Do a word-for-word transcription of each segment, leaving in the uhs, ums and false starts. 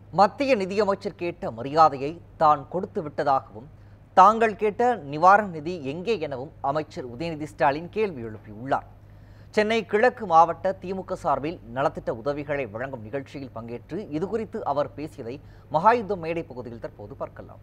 மத்திய நிதியமைச்சர் கேட்ட மரியாதையை தான் கொடுத்து விட்டதாகவும் தாங்கள் கேட்ட நிவாரண நிதி எங்கே எனவும் அமைச்சர் உதயநிதி ஸ்டாலின் கேள்வி எழுப்பியுள்ளார். சென்னை கிழக்கு மாவட்ட திமுக சார்பில் நலத்திட்ட உதவிகளை வழங்கும் நிகழ்ச்சியில் பங்கேற்று இதுகுறித்து அவர் பேசியதை மகாயுத்தம் மேடை பகுதியில் தற்போது பார்க்கலாம்.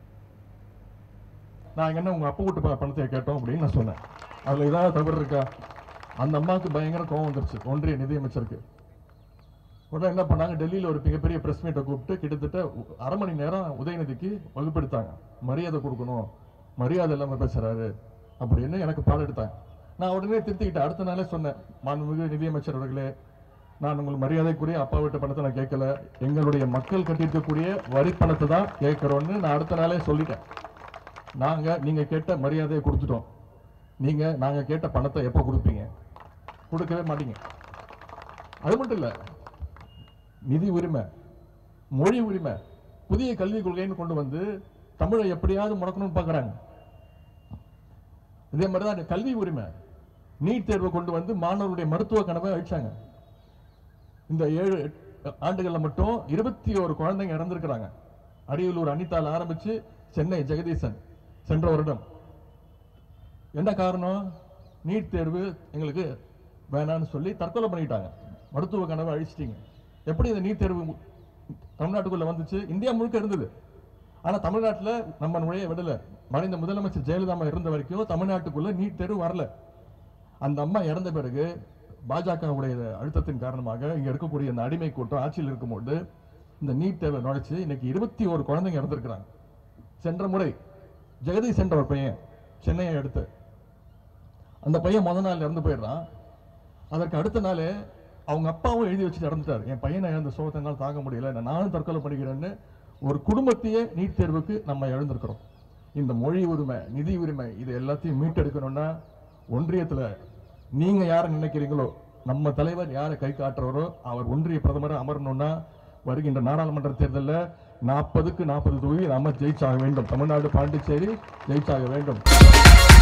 நான் என்ன உங்க அப்பா வீட்டு பணத்தை கேட்டோம் அப்படின்னு நான் சொன்னேன். அதுல ஏதாவது தவறு இருக்கா? அந்த அம்மாவுக்கு பயங்கர கோவம் வந்துருச்சு ஒன்றிய நிதியமைச்சருக்கு. உடனே என்ன பண்ணாங்க, டெல்லியில் ஒரு மிகப்பெரிய பிரஸ் மீட்டை கூப்பிட்டு கிட்டத்தட்ட அரை மணி நேரம் உதயநிதிக்கு வகுப்படுத்தாங்க. மரியாதை கொடுக்கணும், மரியாதை இல்லாமல் பேசுறாரு அப்படின்னு எனக்கு பாடம் எடுத்தாங்க. நான் உடனே திருத்திக்கிட்டேன். அடுத்த நாளே சொன்னேன், மாண்புமிகு நிதியமைச்சர் அவர்களே, நான் உங்கள் மரியாதைக்குரிய அப்பா வீட்டு பணத்தை நான் கேட்கல, எங்களுடைய மக்கள் கட்டியிருக்கக்கூடிய வரி பணத்தை தான் கேட்கிறோன்னு நான் அடுத்த நாளே சொல்லிட்டேன். நாங்க நீங்க கேட்ட மரியாதையை கொடுத்துட்டோம், நீங்க நாங்க கேட்ட பணத்தை எப்போ கொடுப்பீங்க? கொடுக்கவே மாட்டீங்க. அது மட்டும் இல்ல, நிதி உரிமை, மொழி உரிமை, புதிய கல்விக் கொள்கைன்னு கொண்டு வந்து தமிழை எப்படியாவது முடக்கணும்னு பார்க்குறாங்க. இதே மாதிரிதான் கல்வி உரிமை, நீட் தேர்வை கொண்டு வந்து மாணவர்களுடைய மருத்துவ கனவை அழிச்சாங்க. இந்த ஏழு ஆண்டுகள்ல மட்டும் இருபத்தி ஒரு குழந்தைங்க இறந்திருக்கிறாங்க. அரியலூர் அனிதால் ஆரம்பிச்சு சென்னை ஜெகதீசன் சென்ற வருடம். என்ன காரணம்? நீட் தேர்வு எங்களுக்கு வேணான்னு சொல்லி தற்கொலை பண்ணிட்டாங்க. மருத்துவ கனவை அழிச்சிட்டீங்க. எப்படி இந்த நீட் தேர்வு தமிழ்நாட்டுக்குள்ள வந்துச்சு? இந்தியா முழுக்க இருந்தது, ஆனா தமிழ்நாட்டில் நம்ம நுழைய விடல. மறைந்த முதலமைச்சர் ஜெயலலிதா இருந்த வரைக்கும் தமிழ்நாட்டுக்குள்ள நீட் தேர்வு வரல. அந்த அம்மா இறந்த பிறகு பாஜகவுடைய அழுத்தத்தின் காரணமாக இங்க இருக்கக்கூடிய இந்த அடிமை கூட்டம் ஆட்சியில் இருக்கும்போது இந்த நீட் தேர்வை நுழைச்சு இன்னைக்கு இருபத்தி ஒரு குழந்தைங்க இறந்திருக்கிறாங்க. சென்ற முறை ஜெகதீஷ் என்ற ஒரு பையன் சென்னையை எடுத்து அந்த பையன் முத நாள் இறந்து போயிடுறான். அதற்கு அடுத்த நாள் அவங்க அப்பாவும் எழுதி வச்சுட்டு இறந்துட்டார். என் பையனை இழந்த சோகத்தினால் தாங்க முடியல, நானும் தற்கொலை பண்ணிக்கிறேன்னு ஒரு குடும்பத்தையே நீட் தேர்வுக்கு நம்ம இழந்திருக்கிறோம். இந்த மொழி உரிமை, நிதி உரிமை, இது எல்லாத்தையும் மீட்டெடுக்கணும்னா ஒன்றியத்தில் நீங்க யாரை நினைக்கிறீங்களோ, நம்ம தலைவர் யாரை கை காட்டுறவரோ அவர் ஒன்றிய பிரதமரை அமரணும்னா வருகின்ற நாடாளுமன்ற தேர்தலில் நாற்பதுக்கு நாற்பது தொகுதி நாம ஜெயிச்சாக வேண்டும். தமிழ்நாடு, பாண்டிச்சேரி ஜெயிச்சாக வேண்டும்.